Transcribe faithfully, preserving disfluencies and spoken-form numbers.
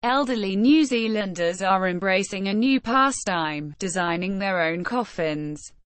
Elderly New Zealanders are embracing a new pastime, designing their own coffins.